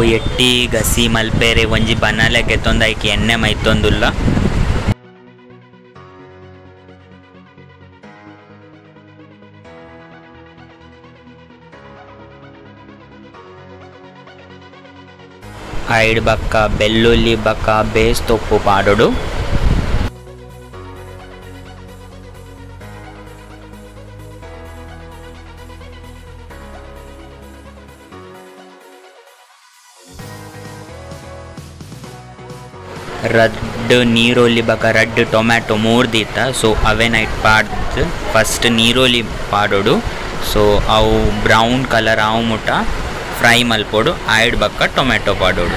ಎಟ್ಟಿ ಗಸಿ ಮಲ್ಪೇರೆ ಒಂಜಿ ಬನಾಲೆಗೆ ತೊಂದಾಯ್ಕೆ ಎಣ್ಣೆ ಮೈತೊಂದುಲ್ಲ. ಐಡ್ ಬಕ್ಕ ಬೆಳ್ಳುಳ್ಳಿ ಬಕ್ಕ ಬೇಸ್ತೊಪ್ಪು ಪಾಡೋಡು. ರಡ್ಡ್ ನೀರುಳ್ಳಿ ಬಕ ರಡ್ಡ್ ಟೊಮ್ಯಾಟೊ ಮೂರ್ದಿತ್ತ. ಸೊ ಅವೇನ ಇಟ್ಟು ಪಾಡ್ದು ಫಸ್ಟ್ ನೀರುಳ್ಳಿ ಪಾಡೋಡು. ಸೊ ಅವು ಬ್ರೌನ್ ಕಲರ್ ಆವು ಮುಟ ಫ್ರೈ ಮಲ್ಪೋಡು. ಆಯ್ಡ್ ಬಕ್ಕ ಟೊಮ್ಯಾಟೊ ಪಾಡೋಡು.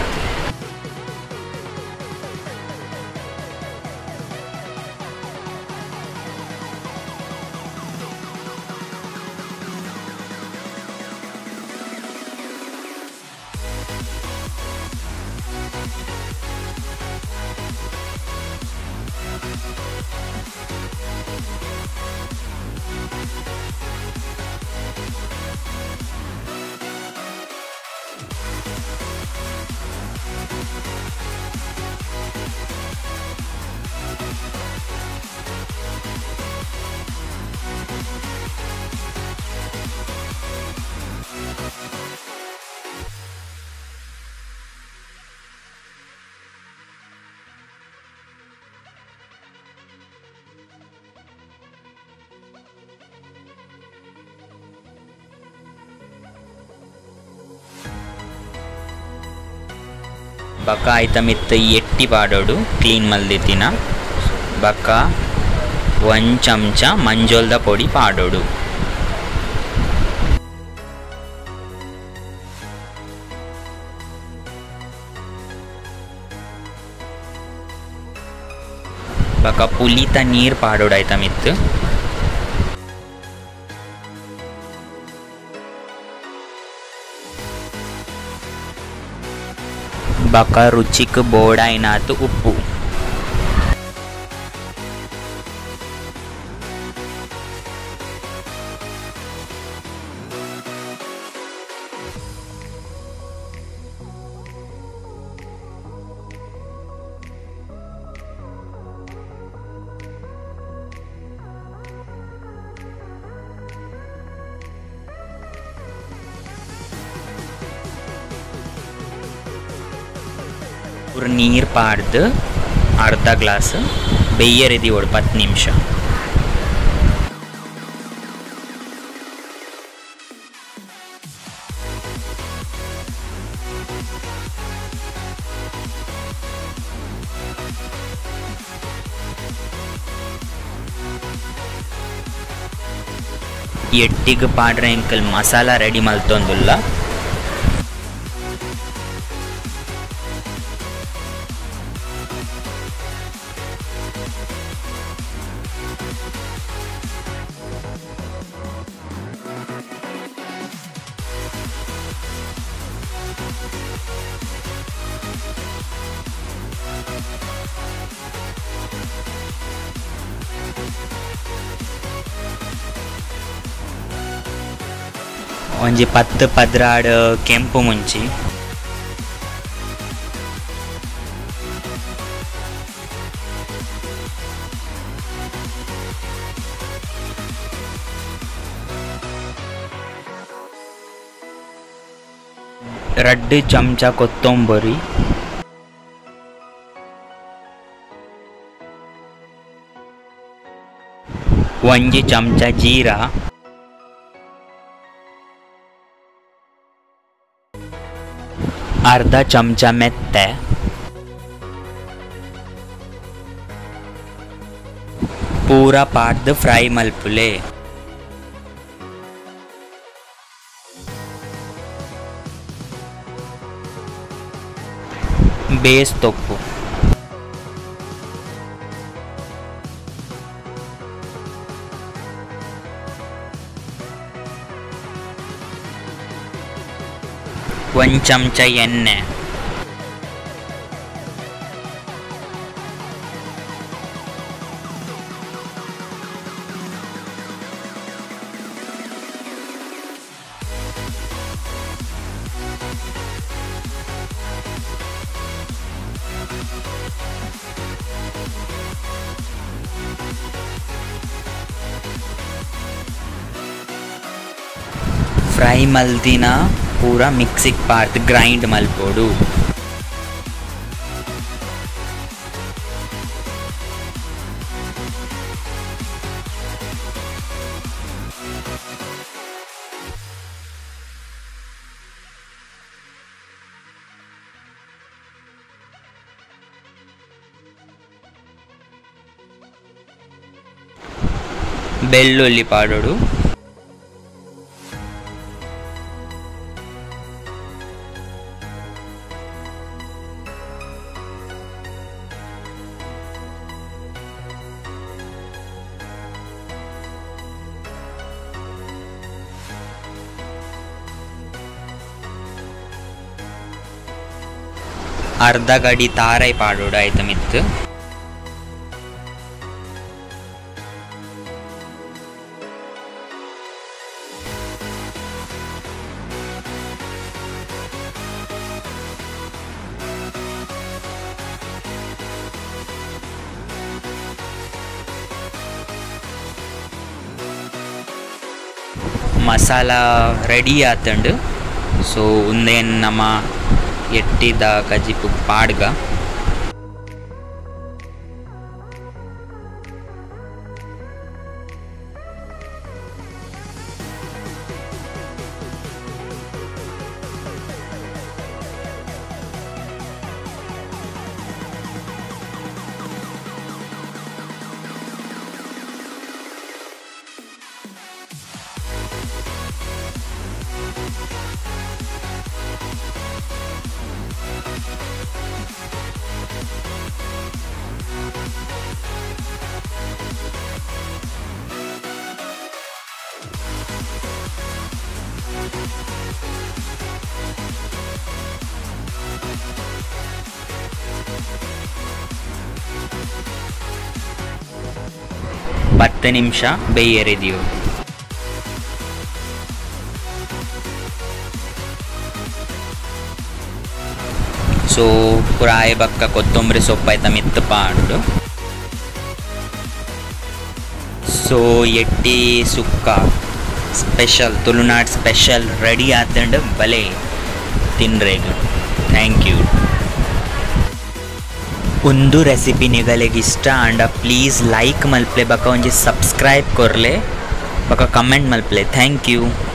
ಬಕ್ಕ ಐತ ಮಿತ್ ಎಟ್ಟಿ ಪಾಡೋಡು ಕ್ಲೀನ್ ಮಲ್ದಿತ್ತಿನ. ಬಕ್ಕ ಒಂದು ಚಮಚ ಮಂಜೋಲ್ದ ಪೊಡಿ ಪಾಡೋಡು. ಬಕ್ಕ ಪುಲಿತ ನೀರು ಪಾಡೋಡು ಐತ ಮಿತ್. ಬಕ ರುಚಿಕ್ ಬೋಡಾಯಿನಾತು ಉಪ್ಪು. ನೀರು ಪಾಡ್ದು ಅರ್ಧ ಗ್ಲಾಸ್ ಬೇಯರಿದಿ ಓಡು 10 ನಿಮಿಷ. ಎಟ್ಟಿಗೆ ಪಾಡ್ರೆ ಎಂಕಲ್ ಮಸಾಲ ರೆಡಿ ಮಲ್ತೊಂದುಲ್ಲ. ಒಂಜಿ 10-12 ಕೆಂಪು ಮುಂಚಿ ರಡ್ಡ್ ಚಮಚ ಕೊತ್ತಂಬರಿ, ಒಂಜಿ ಚಮಚ ಜೀರಾ, ಅರ್ಧ ಚಮಚ ಮೆತ್ತೆ, ಪೂರ ಪಾಡ್ದು ಫ್ರೈ ಮಲ್ಪುಲೆ. ಬೇಸ್ತೊಪ್ಪು, ಒಂದು ಚಮಚ ಎಣ್ಣೆ, ಫ್ರೈ ಮಲ್ದಿನ ಪೂರ ಮಿಕ್ಸಿಗೆ ಪಾರ್ತ್ ಗ್ರೈಂಡ್ ಮಲ್ಪೋಡು. ಬೆಳ್ಳುಳ್ಳಿ ಪಾಡೋಡು. ಅರ್ಧ ಗಡಿ ತಾರೈ ಪಾಡೋಡು ಆಯ್ತು ಮಿತ್ತು. ಮಸಾಲ ರೆಡಿ ಆತಂಡು. ಸೊ ಉಂದೇನು ನಮ್ಮ ಎಟ್ಟಿದ ಕಜಿಪು ಪಾಡ್ಗ ಹತ್ತು ನಿಮಿಷ ಬೇಯರಿದೀವಿ. ಸೊ ಪುರಾಯ ಬಕ್ಕ ಕೊತ್ತಂಬರಿ ಸೊಪ್ಪು ಆಯ್ತಾ ಮಿತ್ತು ಪಾಂಡು. ಸೊ ಎಟ್ಟಿ ಸುಕ್ಕ ಸ್ಪೆಷಲ್ ತುಳುನಾಡು ಸ್ಪೆಷಲ್ ರೆಡಿ ಆತಂಡು ಬಲೆ ತಿನ್ರೇಗ. Thank you. ಒಂದು ರೆಸಿಪಿ ನಿಗಲಿಗೆ ಇಷ್ಟ ಆಂಡ ಪ್ಲೀಸ್ ಲೈಕ್ ಮಲ್ಪಲೆ ಬಕ ಒಂಜಿ ಸಬ್ಸ್ಕ್ರೈಬ್ ಕೊರ್ಲೆ ಬಕ ಕಮೆಂಟ್ ಮಲ್ಪಲೆ. Thank you.